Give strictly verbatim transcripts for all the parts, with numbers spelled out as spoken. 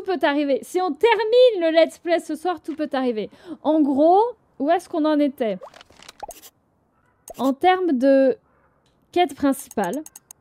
peut arriver. Si on termine le let's play ce soir, tout peut arriver. En gros, où est-ce qu'on en était? En termes de quête principale,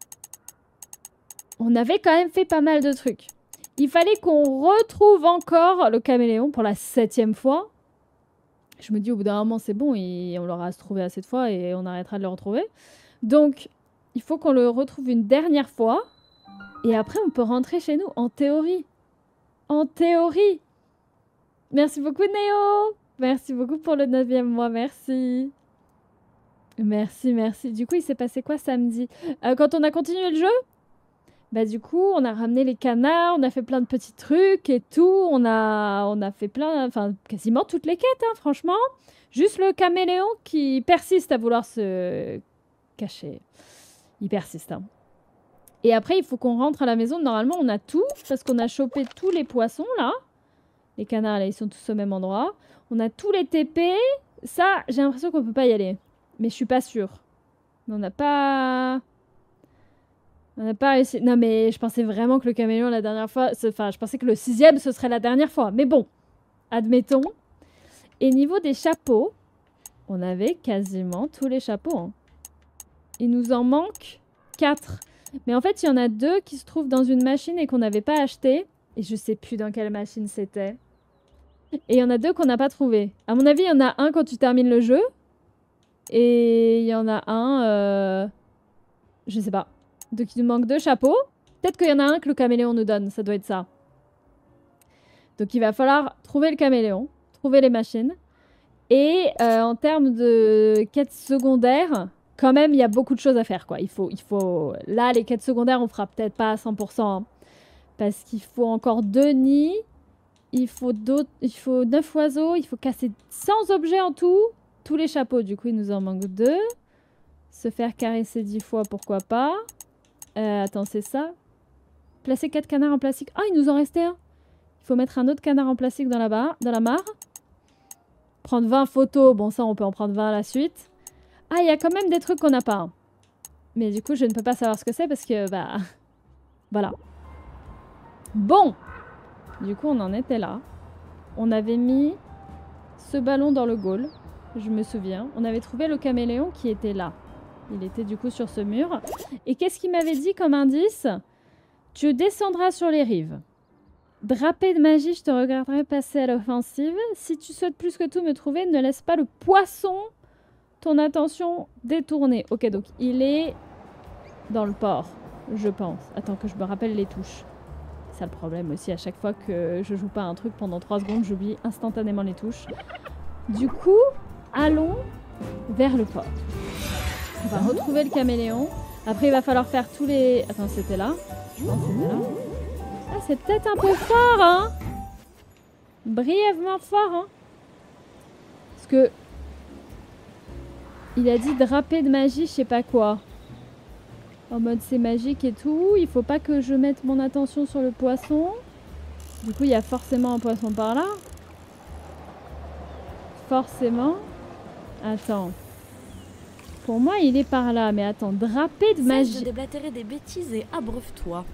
on avait quand même fait pas mal de trucs. Il fallait qu'on retrouve encore le caméléon pour la septième fois. Je me dis au bout d'un moment c'est bon, et on l'aura trouvé assez de fois et on arrêtera de le retrouver. Donc il faut qu'on le retrouve une dernière fois et après on peut rentrer chez nous en théorie. En théorie. Merci beaucoup Néo. Merci beaucoup pour le neuvième mois, merci. Merci, merci. Du coup il s'est passé quoi samedi? euh, Quand on a continué le jeu, bah du coup, on a ramené les canards, on a fait plein de petits trucs et tout. On a, on a fait plein, enfin quasiment toutes les quêtes, hein, franchement. Juste le caméléon qui persiste à vouloir se cacher. Il persiste. Hein. Et après, il faut qu'on rentre à la maison. Normalement, on a tout parce qu'on a chopé tous les poissons là. Les canards, là, ils sont tous au même endroit. On a tous les T P. Ça, j'ai l'impression qu'on peut pas y aller. Mais je suis pas sûre. Mais on n'a pas... On n'a pas réussi. Non, mais je pensais vraiment que le caméléon, la dernière fois... Enfin, je pensais que le sixième, ce serait la dernière fois. Mais bon, admettons. Et niveau des chapeaux, on avait quasiment tous les chapeaux. Hein. Il nous en manque quatre. Mais en fait, il y en a deux qui se trouvent dans une machine et qu'on n'avait pas acheté. Et je sais plus dans quelle machine c'était. Et il y en a deux qu'on n'a pas trouvé. À mon avis, il y en a un quand tu termines le jeu. Et il y en a un... Euh... Je sais pas. Donc il nous manque deux chapeaux. Peut-être qu'il y en a un que le caméléon nous donne. Ça doit être ça. Donc il va falloir trouver le caméléon. Trouver les machines. Et euh, en termes de quêtes secondaires, quand même, il y a beaucoup de choses à faire. Quoi. Il faut, il faut... Là, les quêtes secondaires, on fera peut-être pas à cent pour cent. Hein, parce qu'il faut encore deux nids. Il faut, il faut neuf oiseaux. Il faut casser cent objets en tout. Tous les chapeaux. Du coup, il nous en manque deux. Se faire caresser dix fois, pourquoi pas. Euh, attends, c'est ça. Placer quatre canards en plastique. Ah, il nous en restait un. Il faut mettre un autre canard en plastique dans la, barre, dans la mare. Prendre vingt photos. Bon, ça, on peut en prendre vingt à la suite. Ah, il y a quand même des trucs qu'on n'a pas. Hein. Mais du coup, je ne peux pas savoir ce que c'est parce que, bah... Voilà. Bon. Du coup, on en était là. On avait mis ce ballon dans le goal. Je me souviens. On avait trouvé le caméléon qui était là. Il était du coup sur ce mur. Et qu'est-ce qu'il m'avait dit comme indice? Tu descendras sur les rives. Drapé de magie, je te regarderai passer à l'offensive. Si tu souhaites plus que tout me trouver, ne laisse pas le poisson ton attention détournée. Ok, donc il est dans le port, je pense. Attends que je me rappelle les touches. C'est ça le problème aussi. À chaque fois que je joue pas un truc pendant trois secondes, j'oublie instantanément les touches. Du coup, allons vers le port. On va retrouver le caméléon. Après, il va falloir faire tous les... Attends, c'était là. Je pense que c'était là. Ah, c'est peut-être un peu fort, hein. Brièvement fort, hein. Parce que... Il a dit drapé de magie, je sais pas quoi. En mode c'est magique et tout. Il faut pas que je mette mon attention sur le poisson. Du coup, il y a forcément un poisson par là. Forcément. Attends. Pour moi, il est par là. Mais attends, drapé de magie. Cesse de déblatérer des bêtises et abreuve-toi.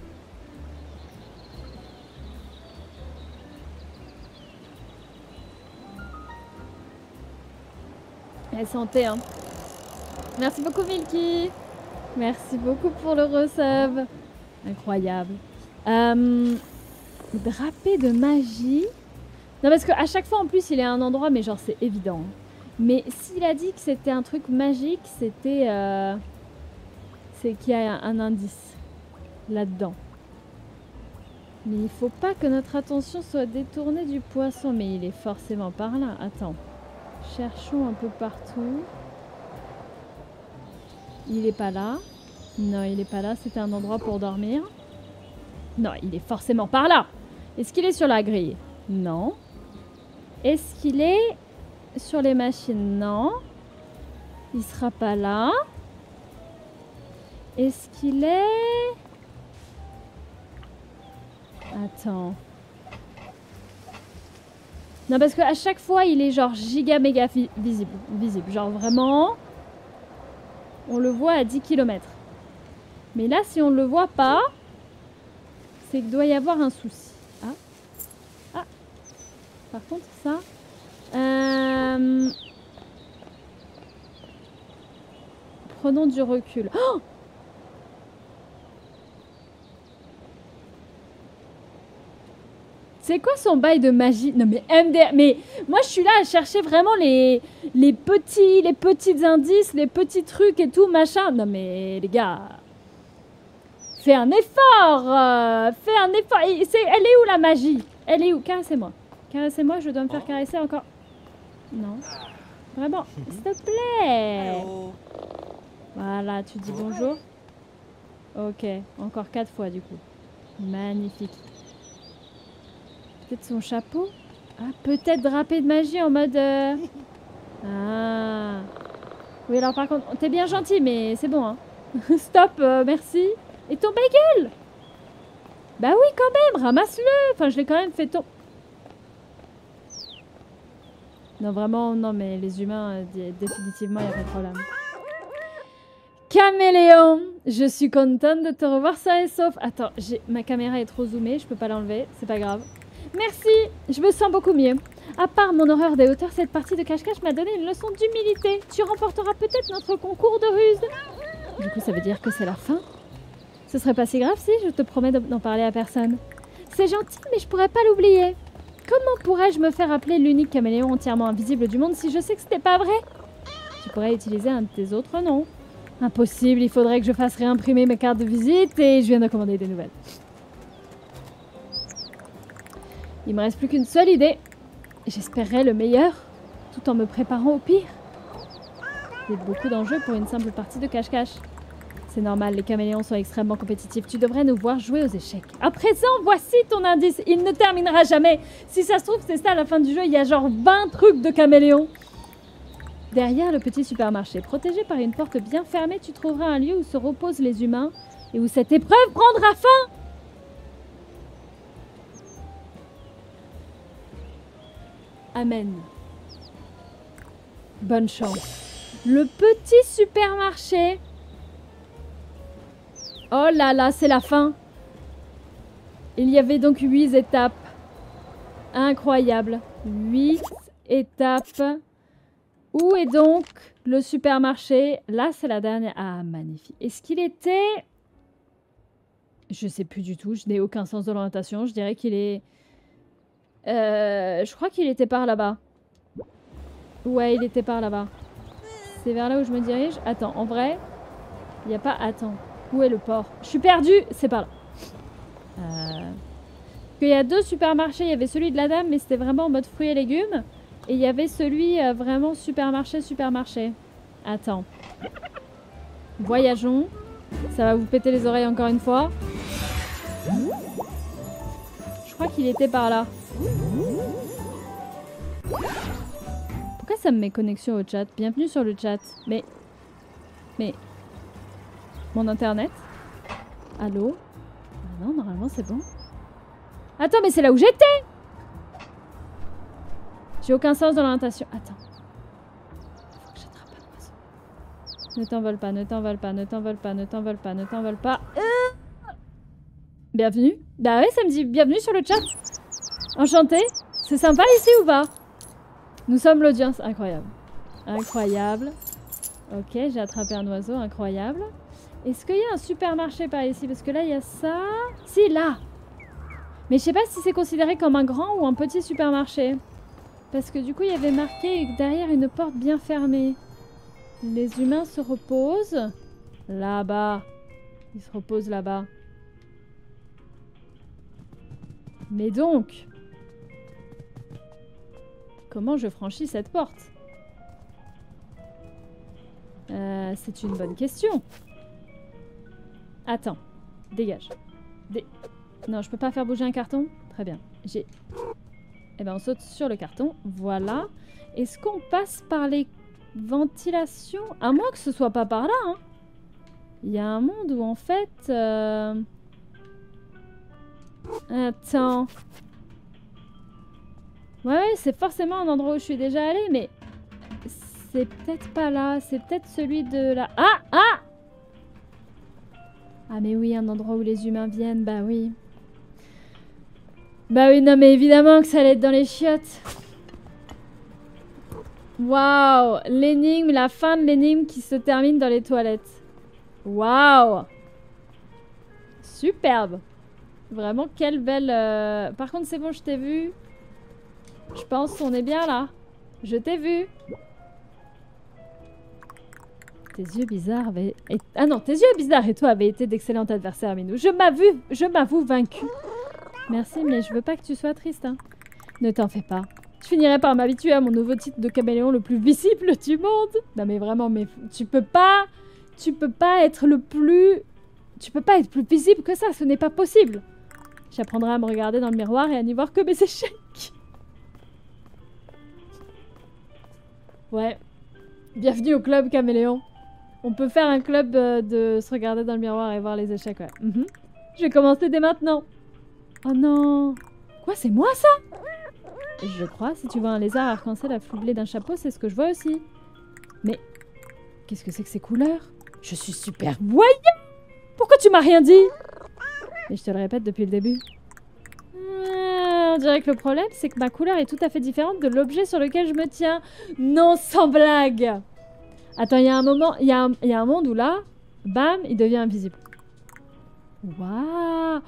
La santé, hein. Merci beaucoup, Milky. Merci beaucoup pour le resub. Incroyable. Euh, drapé de magie. Non, parce qu'à chaque fois, en plus, il est à un endroit, mais genre, c'est évident. Mais s'il a dit que c'était un truc magique, c'était... Euh, c'est qu'il y a un indice là-dedans. Mais il faut pas que notre attention soit détournée du poisson. Mais il est forcément par là. Attends. Cherchons un peu partout. Il est pas là. Non, il est pas là. C'était un endroit pour dormir. Non, il est forcément par là. Est-ce qu'il est sur la grille? Non. Est-ce qu'il est sur les machines? Non. Il sera pas là. Est-ce qu'il est... Attends. Non, parce qu'à chaque fois, il est genre giga méga visible. Visible. Genre vraiment... On le voit à dix kilomètres. Mais là, si on ne le voit pas, c'est qu'il doit y avoir un souci. Ah. Par contre, ça... Euh... Prenons du recul. Oh, c'est quoi son bail de magie? Non mais M D R... Mais moi je suis là à chercher vraiment les, les petits les petits indices, les petits trucs et tout, machin. Non mais les gars... Fais un effort euh, Fais un effort. Et c'est, elle est où la magie? Elle est où? Caressez-moi. Caressez-moi, je dois me faire caresser encore. Non. Vraiment, s'il te plaît. Voilà, tu dis bonjour. Ok, encore quatre fois du coup. Magnifique. Peut-être son chapeau? Ah, peut-être drapé de magie en mode... Euh... Ah. Oui, alors par contre, t'es bien gentil, mais c'est bon, hein. Stop, euh, merci. Et ton bagel? Bah oui, quand même, ramasse-le. Enfin, je l'ai quand même fait tomber. Non, vraiment, non, mais les humains, euh, définitivement, il n'y a pas de problème. Caméléon, je suis contente de te revoir sain et sauf. Attends, ma caméra est trop zoomée, je peux pas l'enlever, c'est pas grave. Merci, je me sens beaucoup mieux. À part mon horreur des hauteurs, cette partie de cache-cache m'a donné une leçon d'humilité. Tu remporteras peut-être notre concours de ruse. Du coup, ça veut dire que c'est la fin? Ce serait pas si grave si je te promets d'en parler à personne. C'est gentil, mais je pourrais pas l'oublier. Comment pourrais-je me faire appeler l'unique caméléon entièrement invisible du monde si je sais que c'était pas vrai? Tu pourrais utiliser un de tes autres noms. Impossible, il faudrait que je fasse réimprimer mes cartes de visite et je viens de commander des nouvelles. Il me reste plus qu'une seule idée. J'espérerais le meilleur, tout en me préparant au pire. Il y a beaucoup d'enjeux pour une simple partie de cache-cache. C'est normal, les caméléons sont extrêmement compétitifs. Tu devrais nous voir jouer aux échecs. À présent, voici ton indice. Il ne terminera jamais. Si ça se trouve, c'est ça à la fin du jeu. Il y a genre vingt trucs de caméléons. Derrière le petit supermarché, protégé par une porte bien fermée, tu trouveras un lieu où se reposent les humains et où cette épreuve prendra fin. Amen. Bonne chance. Le petit supermarché. Oh là là, c'est la fin. Il y avait donc huit étapes. Incroyable. Huit étapes. Où est donc le supermarché? Là, c'est la dernière. Ah, magnifique. Est-ce qu'il était... Je sais plus du tout. Je n'ai aucun sens de l'orientation. Je dirais qu'il est... Euh, je crois qu'il était par là-bas. Ouais, il était par là-bas. C'est vers là où je me dirige. Attends, en vrai, il n'y a pas... Attends. Où est le port? Je suis perdue. C'est par là. Euh... Il y a deux supermarchés. Il y avait celui de la dame, mais c'était vraiment en mode fruits et légumes. Et il y avait celui euh, vraiment supermarché, supermarché. Attends. Voyageons. Ça va vous péter les oreilles encore une fois. Je crois qu'il était par là. Pourquoi ça me met connexion au chat? Bienvenue sur le chat. Mais... Mais... Mon internet? Allô? Ah non, normalement c'est bon. Attends, mais c'est là où j'étais! J'ai aucun sens dans l'orientation. Attends. Faut que j'attrape un oiseau. Ne t'envole pas, ne t'envole pas, ne t'envole pas, ne t'envole pas, ne t'envole pas. Euh... Bienvenue. Bah ouais, ça me dit bienvenue sur le chat. Enchanté. C'est sympa ici ou pas? Nous sommes l'audience. Incroyable. Incroyable. Ok, j'ai attrapé un oiseau. Incroyable. Est-ce qu'il y a un supermarché par ici? Parce que là, il y a ça. Si, là. Mais je sais pas si c'est considéré comme un grand ou un petit supermarché. Parce que du coup, il y avait marqué derrière une porte bien fermée. Les humains se reposent là-bas. Ils se reposent là-bas. Mais donc, comment je franchis cette porte? euh, C'est une bonne question. Attends, dégage. Dé... Non, je peux pas faire bouger un carton? Très bien. J'ai... Eh ben, on saute sur le carton. Voilà. Est-ce qu'on passe par les ventilations? À moins que ce soit pas par là, hein. Il y a un monde où, en fait... Euh... Attends. Ouais, ouais, c'est forcément un endroit où je suis déjà allée, mais... C'est peut-être pas là. C'est peut-être celui de là. Ah! Ah! Ah, mais oui, un endroit où les humains viennent. Bah oui. Bah oui, non, mais évidemment que ça allait être dans les chiottes. Waouh! L'énigme, la fin de l'énigme qui se termine dans les toilettes. Waouh! Superbe! Vraiment, quelle belle... Euh... Par contre, c'est bon, je t'ai vu. Je pense qu'on est bien là. Je t'ai vu. Tes yeux bizarres avaient... Ah non, tes yeux bizarres et toi avaient été d'excellents adversaires, Minou. Je m'avoue, je m'avoue vaincu. Merci, mais je veux pas que tu sois triste, hein. Ne t'en fais pas. Je finirai par m'habituer à mon nouveau titre de caméléon le plus visible du monde. Non mais vraiment, mais tu peux pas... Tu peux pas être le plus... Tu peux pas être plus visible que ça, ce n'est pas possible. J'apprendrai à me regarder dans le miroir et à n'y voir que mes échecs. Ouais. Bienvenue au club caméléon. On peut faire un club euh, de se regarder dans le miroir et voir les échecs, ouais. Mm-hmm. Je vais commencer dès maintenant. Oh non. Quoi, c'est moi ça? Je crois, si tu vois un lézard arc-en-ciel affublé d'un chapeau, c'est ce que je vois aussi. Mais qu'est-ce que c'est que ces couleurs? Je suis super voyant. Pourquoi tu m'as rien dit? Mais je te le répète depuis le début. Ah, on dirait que le problème, c'est que ma couleur est tout à fait différente de l'objet sur lequel je me tiens. Non, sans blague. Attends, il y a un moment, il y, y a un monde où là, bam, il devient invisible. Waouh.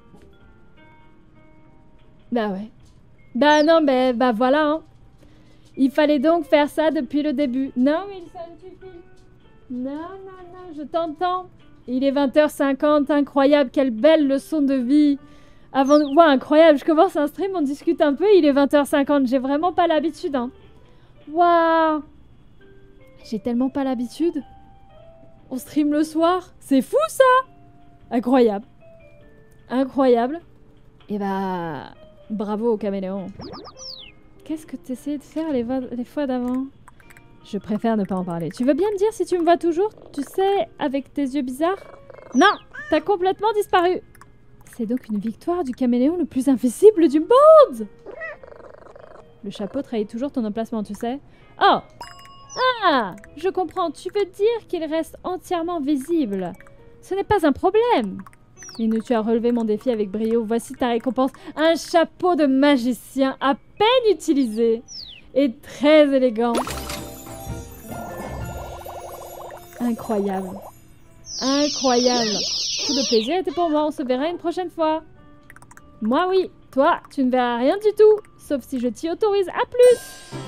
Bah ouais. Bah non, bah, bah voilà. Hein. Il fallait donc faire ça depuis le début. Non, Wilson, tu filmes. Non, non, non, je t'entends. Il est vingt heures cinquante, incroyable, quelle belle leçon de vie. Avant de... Ouais, incroyable, je commence un stream, on discute un peu, il est vingt heures cinquante, j'ai vraiment pas l'habitude. Hein. Waouh. J'ai tellement pas l'habitude. On stream le soir, c'est fou ça. Incroyable. Incroyable. Et bah... Bravo au caméléon. Qu'est-ce que tu essayais de faire les, les fois d'avant? Je préfère ne pas en parler. Tu veux bien me dire si tu me vois toujours? Tu sais, avec tes yeux bizarres? Non, t'as complètement disparu. C'est donc une victoire du caméléon le plus invisible du monde. Le chapeau trahit toujours ton emplacement, tu sais. Oh! Ah! Je comprends. Tu veux dire qu'il reste entièrement visible. Ce n'est pas un problème. Minou, tu as relevé mon défi avec brio. Voici ta récompense. Un chapeau de magicien à peine utilisé et très élégant. Incroyable. Incroyable. Tout le plaisir était pour moi. On se verra une prochaine fois. Moi, oui. Toi, tu ne verras rien du tout. Sauf si je t'y autorise. À plus.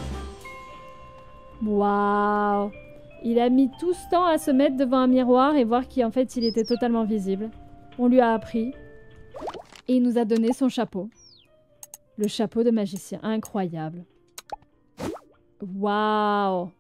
Waouh. Il a mis tout ce temps à se mettre devant un miroir et voir qu'en fait, il était totalement visible. On lui a appris. Et il nous a donné son chapeau. Le chapeau de magicien. Incroyable. Waouh.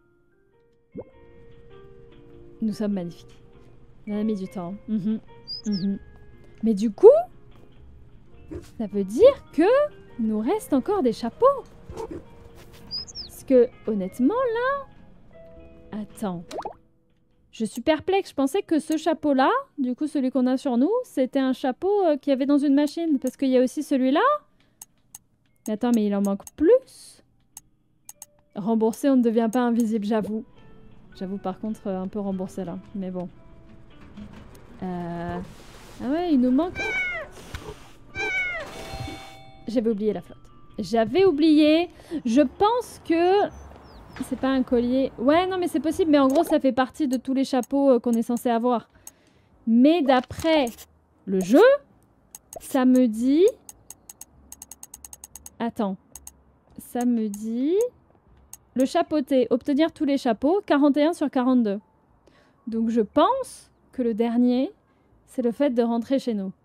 Nous sommes magnifiques. On a mis du temps. Mm-hmm. Mm-hmm. Mais du coup, ça veut dire que il nous reste encore des chapeaux. Parce que, honnêtement, là... Attends. Je suis perplexe. Je pensais que ce chapeau-là, du coup, celui qu'on a sur nous, c'était un chapeau euh, qu'il y avait dans une machine. Parce qu'il y a aussi celui-là. Mais attends, mais il en manque plus. Remboursé, on ne devient pas invisible, j'avoue. J'avoue, par contre, euh, un peu remboursé, là. Mais bon. Euh... Ah ouais, il nous manque... J'avais oublié la flotte. J'avais oublié. Je pense que... C'est pas un collier. Ouais, non, mais c'est possible. Mais en gros, ça fait partie de tous les chapeaux euh, qu'on est censé avoir. Mais d'après le jeu, ça me dit... Attends. Ça me dit... Le chapeauté. Obtenir tous les chapeaux. quarante et un sur quarante-deux. Donc je pense que le dernier, c'est le fait de rentrer chez nous.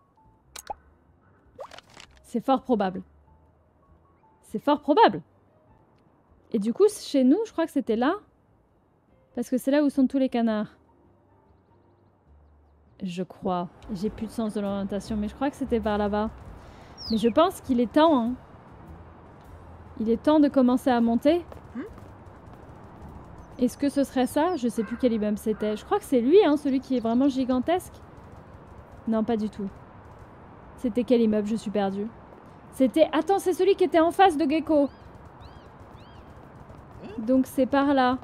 C'est fort probable. C'est fort probable. Et du coup, chez nous, je crois que c'était là. Parce que c'est là où sont tous les canards. Je crois. J'ai plus de sens de l'orientation, mais je crois que c'était par là-bas. Mais je pense qu'il est temps. Hein. Il est temps de commencer à monter. Est-ce que ce serait ça? Je sais plus quel immeuble c'était. Je crois que c'est lui, hein, celui qui est vraiment gigantesque. Non, pas du tout. C'était quel immeuble? Je suis perdue. C'était... Attends, c'est celui qui était en face de Gecko. Donc c'est par là.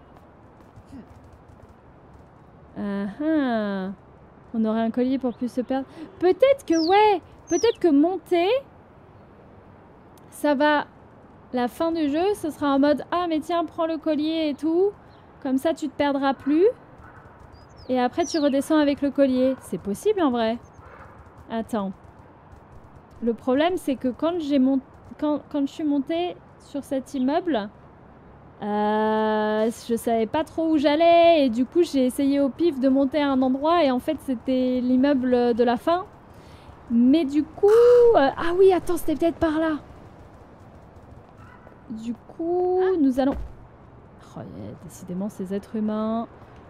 Ah ah. On aurait un collier pour plus se perdre. Peut-être que, ouais, peut-être que monter, ça va... La fin du jeu, ce sera en mode « Ah, mais tiens, prends le collier et tout. Comme ça, tu te perdras plus. Et après, tu redescends avec le collier. » C'est possible, en vrai. Attends. Le problème, c'est que quand, j'ai mont... quand, quand je suis montée sur cet immeuble, euh, je savais pas trop où j'allais. Et du coup, j'ai essayé au pif de monter à un endroit. Et en fait, c'était l'immeuble de la fin. Mais du coup... Euh... Ah oui, attends, c'était peut-être par là. Du coup, nous allons... Oh, décidément, ces êtres humains...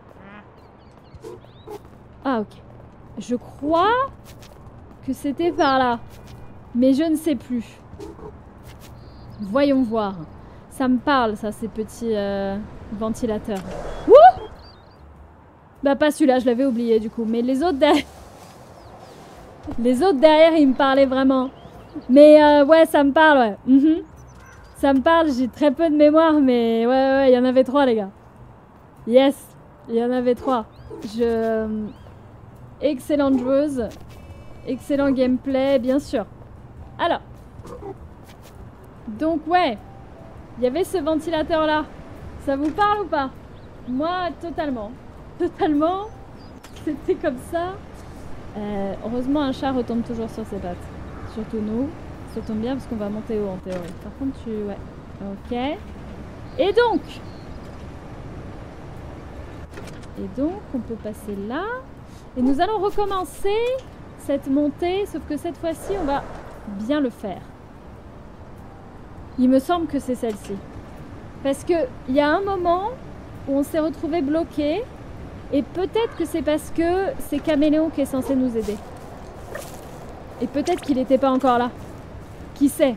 Ah, ok. Je crois que c'était par là. Mais je ne sais plus. Voyons voir. Ça me parle, ça, ces petits euh, ventilateurs. Ouh! Bah, pas celui-là, je l'avais oublié, du coup. Mais les autres derrière... Les autres derrière, ils me parlaient vraiment. Mais euh, ouais, ça me parle, ouais. Mm-hmm. Ça me parle, j'ai très peu de mémoire, mais ouais, ouais, il y en avait trois, les gars. Yes, il y en avait trois. Je... Excellente joueuse. Excellent gameplay, bien sûr. Alors. Donc, ouais. Il y avait ce ventilateur-là. Ça vous parle ou pas? Moi, totalement. Totalement. C'était comme ça. Euh, heureusement, un chat retombe toujours sur ses pattes. Surtout nous. Ça tombe bien parce qu'on va monter haut en théorie. Par contre, tu... Ouais. Ok. Et donc... Et donc, on peut passer là. Et nous allons recommencer cette montée. Sauf que cette fois-ci, on va bien le faire. Il me semble que c'est celle-ci. Parce qu'il y a un moment où on s'est retrouvé bloqué. Et peut-être que c'est parce que c'est Caméléon qui est censé nous aider. Et peut-être qu'il n'était pas encore là. Qui sait?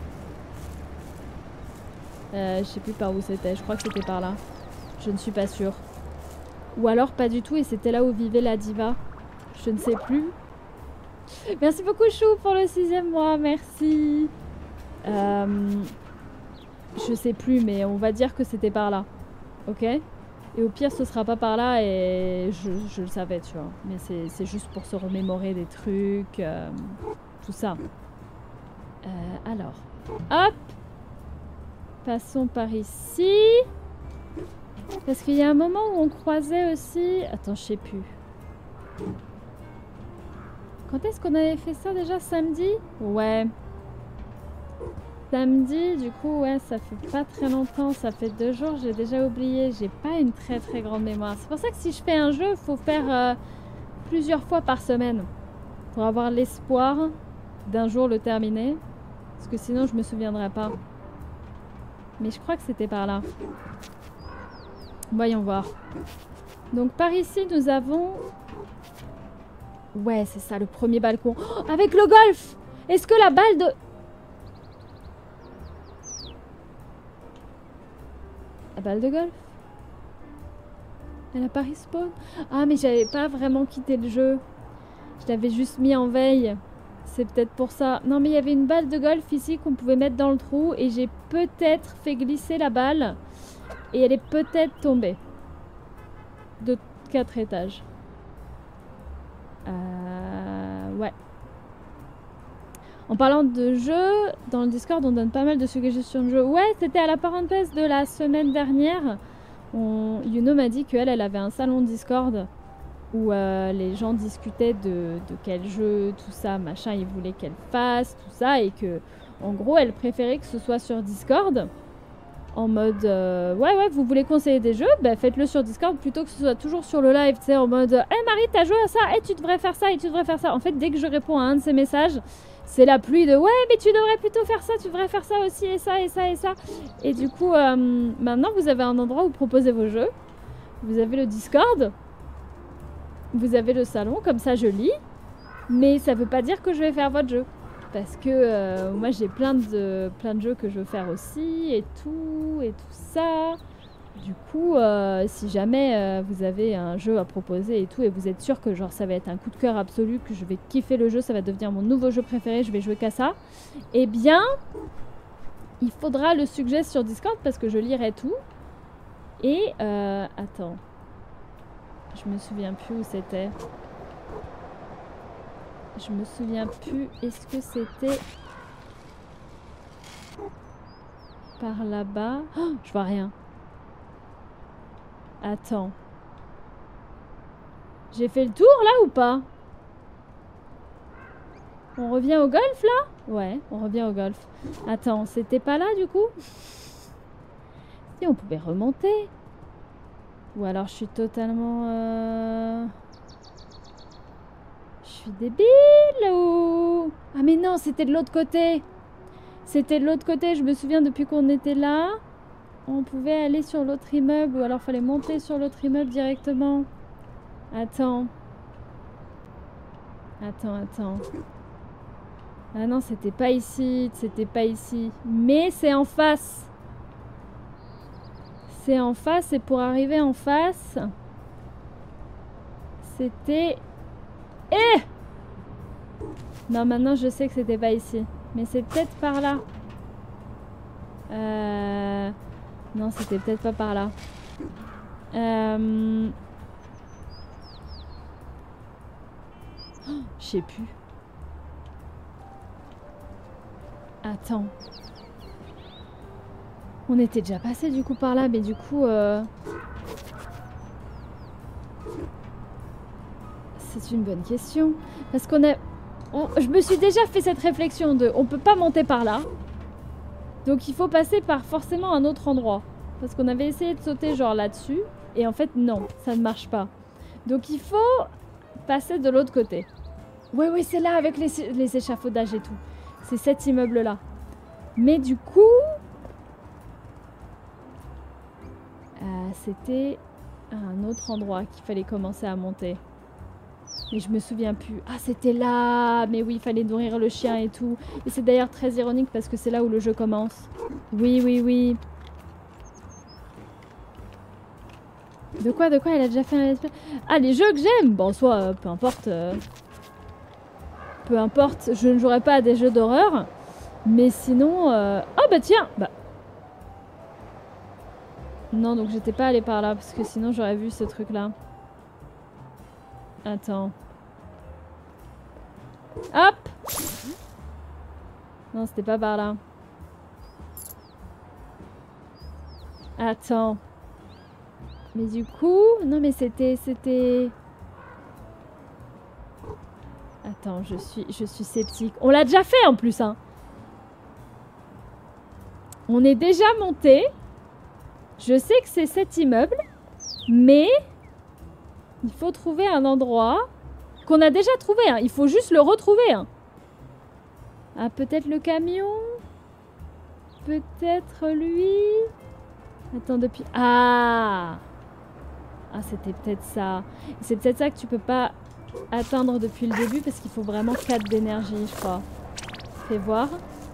euh, Je sais plus par où c'était. Je crois que c'était par là. Je ne suis pas sûre. Ou alors pas du tout et c'était là où vivait la diva. Je ne sais plus. Merci beaucoup Chou pour le sixième mois. Merci. Euh, je sais plus mais on va dire que c'était par là. Ok? Et au pire ce sera pas par là et je, je le savais tu vois. Mais c'est juste pour se remémorer des trucs. Euh, tout ça. Euh, alors, hop, passons par ici. Parce qu'il y a un moment où on croisait aussi... Attends, je sais plus. Quand est-ce qu'on avait fait ça déjà? Samedi? Ouais. Samedi, du coup, ouais, ça fait pas très longtemps. Ça fait deux jours, j'ai déjà oublié. J'ai pas une très très grande mémoire. C'est pour ça que si je fais un jeu, il faut faire euh, plusieurs fois par semaine. Pour avoir l'espoir d'un jour le terminer. Parce que sinon, je me souviendrai pas. Mais je crois que c'était par là. Voyons voir. Donc, par ici, nous avons... Ouais, c'est ça, le premier balcon. Oh, avec le golf! Est-ce que la balle de... La balle de golf? Elle a pas respawn? Ah, mais j'avais pas vraiment quitté le jeu. Je l'avais juste mis en veille. C'est peut-être pour ça. Non, mais il y avait une balle de golf ici qu'on pouvait mettre dans le trou. Et j'ai peut-être fait glisser la balle. Et elle est peut-être tombée. De quatre étages. Euh... Ouais. En parlant de jeu, dans le Discord, on donne pas mal de suggestions de jeux. Ouais, c'était à la parenthèse de la semaine dernière. On... Yuno m'a dit qu'elle, elle avait un salon Discord où euh, les gens discutaient de, de quel jeu, tout ça, machin, ils voulaient qu'elle fasse, tout ça, et que, en gros, elle préférait que ce soit sur Discord, en mode, euh, ouais, ouais, vous voulez conseiller des jeux, bah faites-le sur Discord, plutôt que ce soit toujours sur le live, tu sais, en mode, hé hey, Marie, t'as joué à ça, hé, hey, tu devrais faire ça, et tu devrais faire ça. En fait, dès que je réponds à un de ces messages, c'est la pluie de, ouais, mais tu devrais plutôt faire ça, tu devrais faire ça aussi, et ça, et ça, et ça. Et du coup, euh, maintenant, vous avez un endroit où proposer vos jeux, vous avez le Discord, vous avez le salon, comme ça je lis, mais ça veut pas dire que je vais faire votre jeu. Parce que euh, moi j'ai plein de, plein de jeux que je veux faire aussi, et tout, et tout ça. Du coup, euh, si jamais euh, vous avez un jeu à proposer et tout, et vous êtes sûr que genre ça va être un coup de cœur absolu, que je vais kiffer le jeu, ça va devenir mon nouveau jeu préféré, je vais jouer qu'à ça, eh bien, il faudra le suggérer sur Discord parce que je lirai tout. Et, euh, attends. Je me souviens plus où c'était. Je me souviens plus. Est-ce que c'était... Par là-bas. Oh, je vois rien. Attends. J'ai fait le tour là ou pas? On revient au golf là? Ouais, on revient au golf. Attends, c'était pas là du coup? Si, on pouvait remonter. Ou alors je suis totalement... Euh... Je suis débile ou... Ah mais non, c'était de l'autre côté. C'était de l'autre côté, je me souviens depuis qu'on était là. On pouvait aller sur l'autre immeuble ou alors fallait monter sur l'autre immeuble directement. Attends. Attends, attends. Ah non, c'était pas ici, c'était pas ici. Mais c'est en face. C'est en face et pour arriver en face, c'était... Eh! Non, maintenant je sais que c'était pas ici. Mais c'est peut-être par là. Euh... Non, c'était peut-être pas par là. Euh... Oh, je sais plus. Attends. On était déjà passé du coup par là, mais du coup... Euh... C'est une bonne question. Parce qu'on a... On... Je me suis déjà fait cette réflexion de... On peut pas monter par là. Donc il faut passer par forcément un autre endroit. Parce qu'on avait essayé de sauter genre là-dessus. Et en fait non, ça ne marche pas. Donc il faut passer de l'autre côté. Oui, oui, c'est là avec les, les échafaudages et tout. C'est cet immeuble-là. Mais du coup... Euh, C'était un autre endroit qu'il fallait commencer à monter. Mais je me souviens plus. Ah, c'était là! Mais oui, il fallait nourrir le chien et tout. Et c'est d'ailleurs très ironique parce que c'est là où le jeu commence. Oui, oui, oui. De quoi, de quoi? Elle a déjà fait un let's play? Ah, les jeux que j'aime! Bon, soit, euh, peu importe. Euh, peu importe, je ne jouerai pas à des jeux d'horreur. Mais sinon... Euh... Oh, bah tiens! Bah... Non, donc j'étais pas allée par là parce que sinon j'aurais vu ce truc-là. Attends. Hop! Non, c'était pas par là. Attends. Mais du coup... Non, mais c'était... C'était... Attends, je suis, je suis sceptique. On l'a déjà fait en plus, hein. On est déjà monté. Je sais que c'est cet immeuble. Mais... Il faut trouver un endroit qu'on a déjà trouvé. Hein. Il faut juste le retrouver. Hein. Ah, peut-être le camion. Peut-être lui. Attends, depuis... Ah Ah, c'était peut-être ça. C'est peut-être ça que tu peux pas atteindre depuis le début parce qu'il faut vraiment quatre d'énergie, je crois. Fais voir.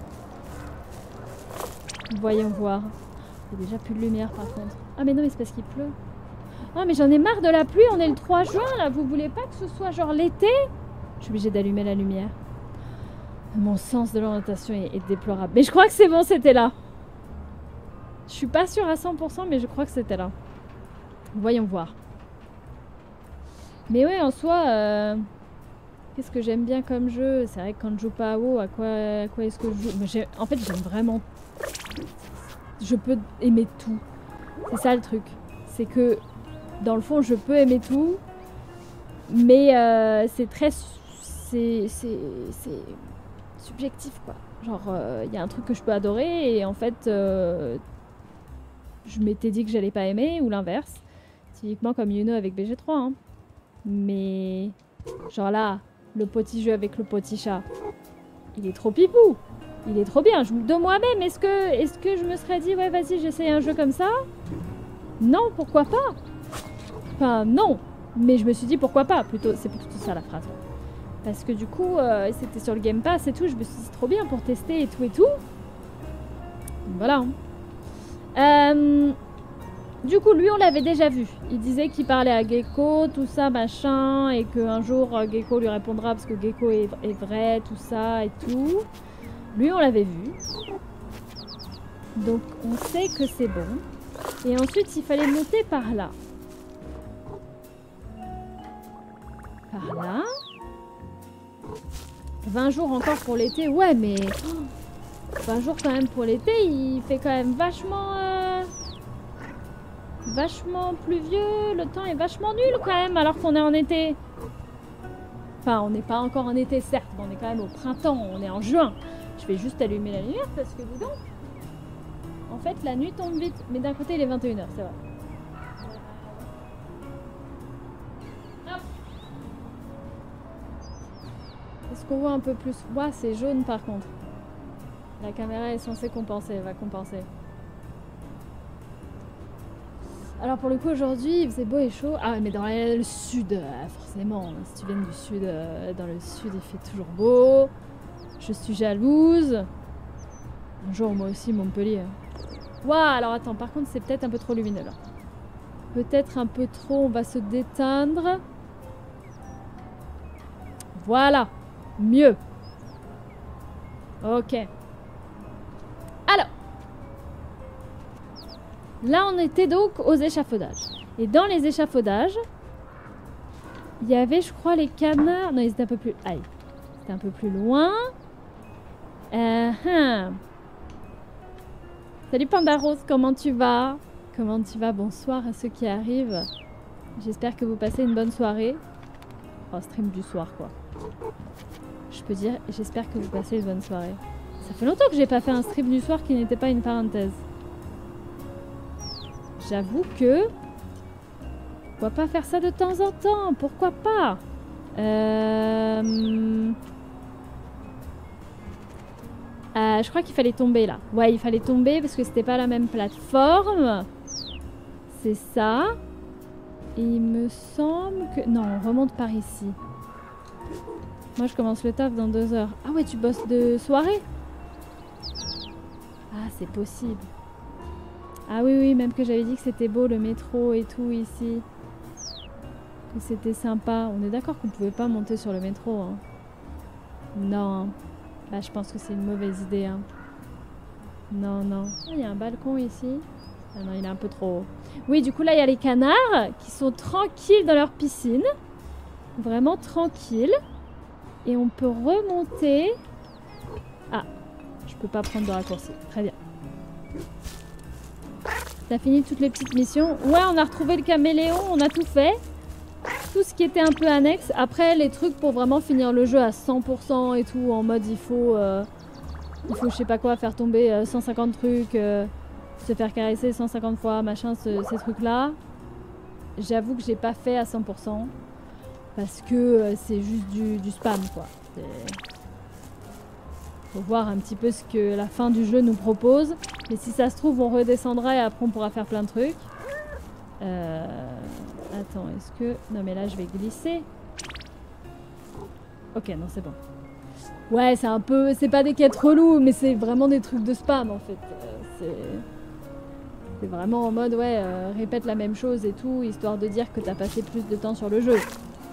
Voyons voir. Il n'y a déjà plus de lumière par contre. Ah, mais non, mais c'est parce qu'il pleut. Ah, mais j'en ai marre de la pluie, on est le trois juin là, vous voulez pas que ce soit genre l'été? Je suis obligée d'allumer la lumière. Mon sens de l'orientation est, est déplorable. Mais je crois que c'est bon, c'était là. Je suis pas sûre à cent pour cent, mais je crois que c'était là. Voyons voir. Mais ouais, en soi, euh, qu'est-ce que j'aime bien comme jeu? C'est vrai que quand je joue pas à WoW, à quoi, à quoi est-ce que je joue? Mais en fait, j'aime vraiment... Je peux aimer tout. C'est ça le truc. C'est que... Dans le fond, je peux aimer tout, mais euh, c'est très... C'est subjectif, quoi. Genre, il euh, y a un truc que je peux adorer, et en fait, euh, je m'étais dit que j'allais pas aimer, ou l'inverse. Typiquement comme Yuno avec B G trois. Hein. Mais, genre là, le petit jeu avec le petit chat, il est trop pipou. Il est trop bien. Je, de moi-même, est-ce que, est-ce que je me serais dit, ouais, vas-y, j'essaye un jeu comme ça? Non, pourquoi pas? Enfin, non. Mais je me suis dit, pourquoi pas? Plutôt, c'est plutôt ça la phrase. Parce que du coup, euh, c'était sur le Game Pass et tout. Je me suis dit, c'est trop bien pour tester et tout et tout. Donc, voilà. Euh, du coup, lui, on l'avait déjà vu. Il disait qu'il parlait à Gecko, tout ça, machin. Et qu'un jour, euh, Gecko lui répondra parce que Gecko est, est vrai, tout ça et tout. Lui, on l'avait vu. Donc, on sait que c'est bon. Et ensuite, il fallait monter par là. Par là. vingt jours encore pour l'été. Ouais, mais... Enfin, un jour quand même pour l'été, il fait quand même vachement... Euh... Vachement pluvieux, le temps est vachement nul quand même alors qu'on est en été. Enfin, on n'est pas encore en été certes, mais on est quand même au printemps, on est en juin. Je vais juste allumer la lumière parce que dis donc, en fait la nuit tombe vite, mais d'un côté il est vingt et une heures, c'est vrai. Est-ce qu'on voit un peu plus? Ouah, c'est jaune par contre. La caméra est censée compenser, elle va compenser. Alors pour le coup aujourd'hui il faisait beau et chaud. Ah mais dans le sud, forcément, si tu viens du sud, dans le sud il fait toujours beau. Je suis jalouse. Un jour moi aussi Montpellier. Waouh, alors attends, par contre c'est peut-être un peu trop lumineux là. Peut-être un peu trop, on va se déteindre. Voilà, mieux. Ok. Alors. Là, on était donc aux échafaudages. Et dans les échafaudages, il y avait, je crois, les canards. Non, ils étaient un peu plus... Aïe. C'était un peu plus loin. Uh -huh. Salut Panda Rose, comment tu vas? Comment tu vas? Bonsoir à ceux qui arrivent. J'espère que vous passez une bonne soirée. Oh, stream du soir, quoi. Je peux dire, j'espère que vous passez une bonne soirée. Ça fait longtemps que j'ai pas fait un stream du soir qui n'était pas une parenthèse. J'avoue que... Pourquoi pas faire ça de temps en temps? Pourquoi pas? euh... Euh, je crois qu'il fallait tomber là. Ouais, il fallait tomber parce que c'était pas la même plateforme. C'est ça. Et il me semble que... Non, on remonte par ici. Moi, je commence le taf dans deux heures. Ah ouais, tu bosses de soirée? Ah, c'est possible. Ah oui, oui, même que j'avais dit que c'était beau le métro et tout ici. Que c'était sympa. On est d'accord qu'on pouvait pas monter sur le métro. Hein. Non. Bah, je pense que c'est une mauvaise idée. Hein. Non, non. Il y a un balcon ici. Ah non, il est un peu trop haut. Oui, du coup, là, il y a les canards qui sont tranquilles dans leur piscine. Vraiment tranquilles. Et on peut remonter. Ah, je peux pas prendre de raccourci. Très bien. T'as fini toutes les petites missions? Ouais, on a retrouvé le caméléon, on a tout fait. Tout ce qui était un peu annexe. Après, les trucs pour vraiment finir le jeu à cent pour cent et tout, en mode il faut, euh, il faut je sais pas quoi, faire tomber euh, cent cinquante trucs, euh, se faire caresser cent cinquante fois, machin, ce, ces trucs-là. J'avoue que j'ai pas fait à cent pour cent. Parce que euh, c'est juste du, du spam, quoi. Faut voir un petit peu ce que la fin du jeu nous propose. Mais si ça se trouve, on redescendra et après on pourra faire plein de trucs. Euh... Attends, est-ce que... Non mais là, je vais glisser. Ok, non, c'est bon. Ouais, c'est un peu... C'est pas des quêtes reloues, mais c'est vraiment des trucs de spam, en fait. Euh, c'est... C'est vraiment en mode, ouais, euh, répète la même chose et tout, histoire de dire que t'as passé plus de temps sur le jeu.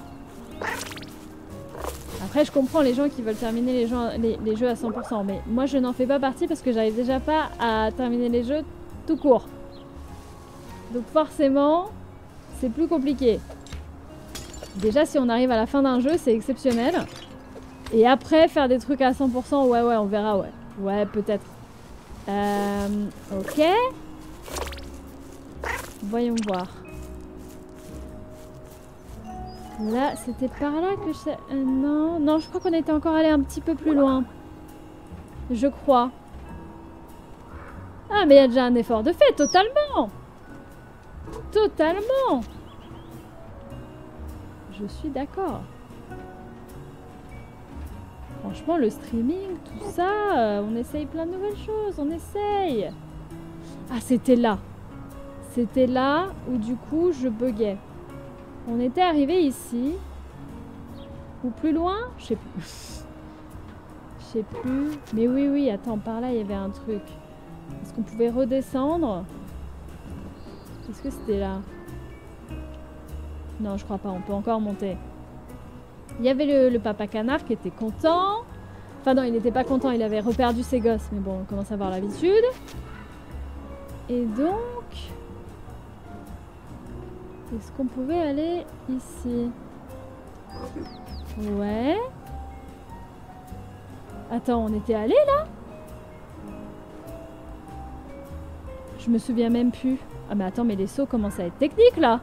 Après, je comprends les gens qui veulent terminer les jeux, les, les jeux à cent pour cent, mais moi, je n'en fais pas partie parce que j'arrive déjà pas à terminer les jeux tout court. Donc forcément, c'est plus compliqué. Déjà, si on arrive à la fin d'un jeu, c'est exceptionnel. Et après, faire des trucs à cent pour cent, ouais, ouais, on verra, ouais. Ouais, peut-être. Euh, ok. Voyons voir. Là, c'était par là que je... Euh, non, non, je crois qu'on était encore allé un petit peu plus loin. Je crois. Ah, mais il y a déjà un effort de fait, totalement. Totalement. Je suis d'accord. Franchement, le streaming, tout ça, euh, on essaye plein de nouvelles choses, on essaye. Ah, c'était là. C'était là où, du coup, je buguais. On était arrivé ici. Ou plus loin? Je sais plus. Je sais plus. Mais oui, oui, attends, par là, il y avait un truc. Est-ce qu'on pouvait redescendre? Est-ce que c'était là? Non, je crois pas. On peut encore monter. Il y avait le, le papa canard qui était content. Enfin non, il n'était pas content. Il avait reperdu ses gosses. Mais bon, on commence à avoir l'habitude. Et donc... Est-ce qu'on pouvait aller ici? Ouais. Attends, on était allé là? Je me souviens même plus. Ah mais attends, mais les sauts commencent à être techniques là.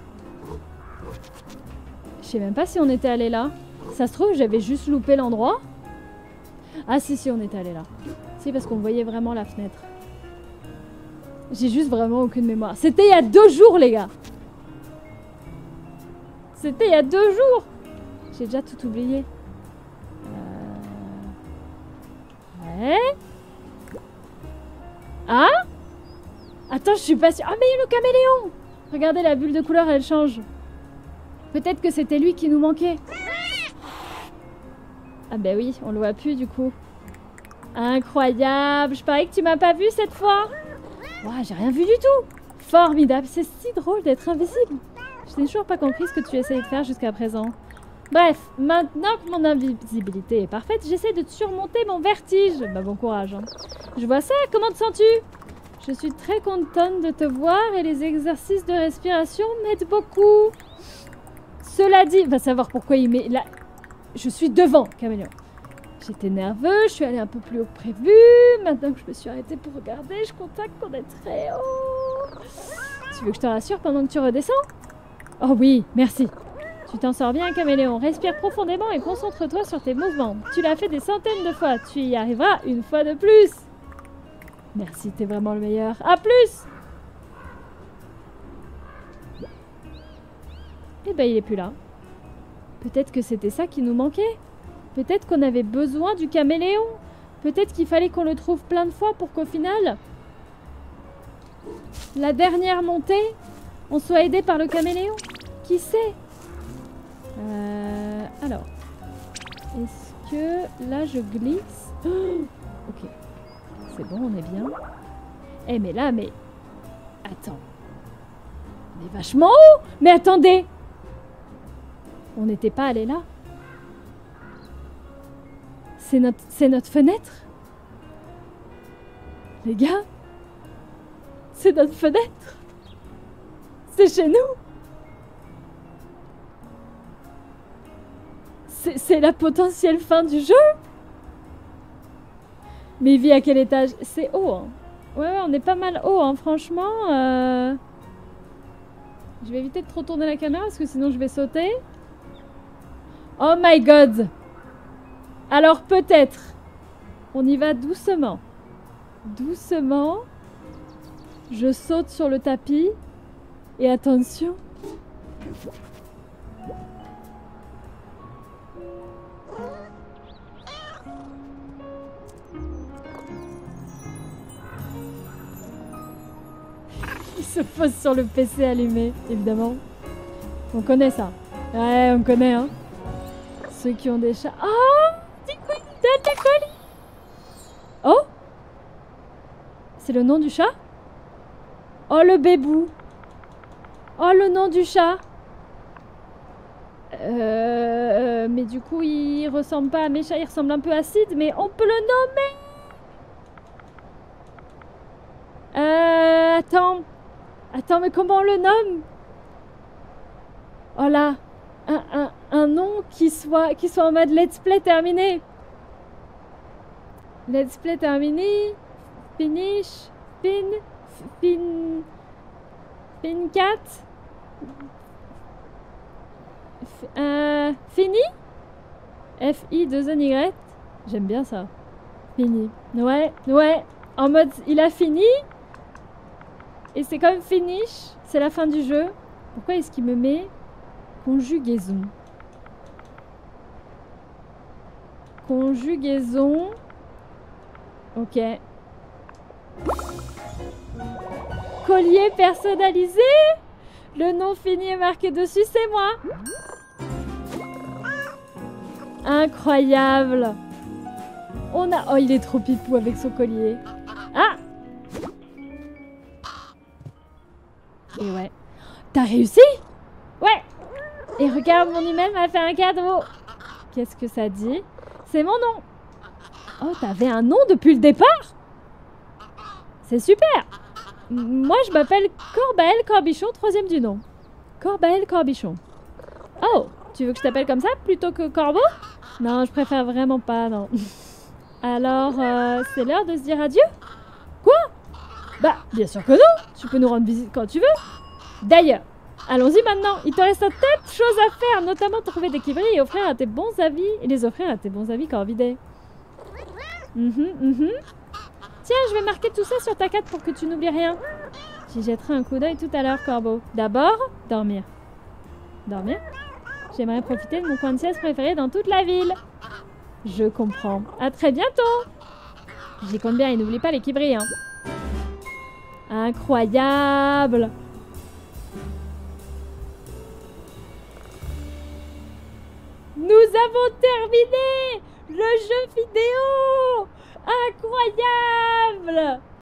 Je sais même pas si on était allé là. Ça se trouve, j'avais juste loupé l'endroit. Ah si, si, on était allé là. Si, parce qu'on voyait vraiment la fenêtre. J'ai juste vraiment aucune mémoire. C'était il y a deux jours, les gars. C'était il y a deux jours. J'ai déjà tout oublié. Euh... Ouais. Ah? Attends, je suis pas sûre. Ah, mais il y a le caméléon! Regardez, la bulle de couleur, elle change. Peut-être que c'était lui qui nous manquait. Ah bah oui, on le voit plus du coup. Incroyable! Je parie que tu m'as pas vu cette fois. Ouah, j'ai rien vu du tout. Formidable, c'est si drôle d'être invisible. Je n'ai toujours pas compris ce que tu essayais de faire jusqu'à présent. Bref, maintenant que mon invisibilité est parfaite, j'essaie de surmonter mon vertige. Bah bon courage. Hein. Je vois ça, comment te sens-tu? Je suis très contente de te voir et les exercices de respiration m'aident beaucoup. Cela dit, va savoir pourquoi il met là. Je suis devant, caméléon. J'étais nerveux, je suis allée un peu plus haut que prévu. Maintenant que je me suis arrêtée pour regarder, je constate qu'on est très haut. Tu veux que je te rassure pendant que tu redescends? Oh oui, merci. Tu t'en sors bien, caméléon. Respire profondément et concentre-toi sur tes mouvements. Tu l'as fait des centaines de fois. Tu y arriveras une fois de plus. Merci, t'es vraiment le meilleur. À plus! Eh ben, il est plus là. Peut-être que c'était ça qui nous manquait. Peut-être qu'on avait besoin du caméléon. Peut-être qu'il fallait qu'on le trouve plein de fois pour qu'au final, la dernière montée, on soit aidé par le caméléon. Qui sait? Euh, alors, est-ce que là je glisse? Oh, ok, c'est bon, on est bien. Eh mais là, mais... Attends. On est vachement haut. Mais attendez, on n'était pas allé là. C'est notre, c'est notre fenêtre. Les gars, c'est notre fenêtre. C'est chez nous. C'est la potentielle fin du jeu. Mais il vit à quel étage? C'est haut, hein. Ouais, ouais, on est pas mal haut, hein, franchement. Euh... Je vais éviter de trop tourner la caméra parce que sinon je vais sauter. Oh my god. Alors peut-être. On y va doucement. Doucement. Je saute sur le tapis. Et attention. Il se pose sur le P C allumé, évidemment. On connaît ça. Ouais, on connaît, hein. Ceux qui ont des chats. Oh, des colis, des colis. Oh, c'est le nom du chat? Oh, le bébou. Oh, le nom du chat. Euh, mais du coup, il ressemble pas à mes chats. Il ressemble un peu à Sid, mais on peut le nommer. Euh, attends. Attends, mais comment on le nomme? Oh là, un, un, un nom qui soit, qui soit en mode let's play terminé. Let's play terminé. Finish. Fin. Fin. Fin cat. Euh, fini. F I deux N Y. J'aime bien ça. Fini. Ouais, ouais. En mode, il a fini. Et c'est comme finish, c'est la fin du jeu. Pourquoi est-ce qu'il me met conjugaison? Conjugaison. Ok. Collier personnalisé. Le nom fini est marqué dessus, c'est moi. Incroyable. On a... Oh, il est trop pipou avec son collier. Ah! Et ouais. T'as réussi? Ouais. Et regarde, mon email m'a fait un cadeau. Qu'est-ce que ça dit? C'est mon nom. Oh, t'avais un nom depuis le départ? C'est super. Moi, je m'appelle Corbaël Corbichon, troisième du nom. Corbaël Corbichon. Oh, tu veux que je t'appelle comme ça plutôt que Corbeau? Non, je préfère vraiment pas, non. Alors, euh, c'est l'heure de se dire adieu? Quoi? Bah, bien sûr que non. Tu peux nous rendre visite quand tu veux. D'ailleurs, allons-y maintenant. Il te reste un tas de choses à faire, notamment trouver des kibris et offrir à tes bons avis. Et les offrir à tes bons avis corvidés. Mhm, mhm. Tiens, je vais marquer tout ça sur ta carte pour que tu n'oublies rien. J'y jetterai un coup d'œil tout à l'heure, Corbeau. D'abord, dormir. Dormir? J'aimerais profiter de mon coin de sieste préféré dans toute la ville. Je comprends. À très bientôt. J'y compte bien et n'oublie pas les kibris, hein. Incroyable. Nous avons terminé le jeu vidéo. Incroyable.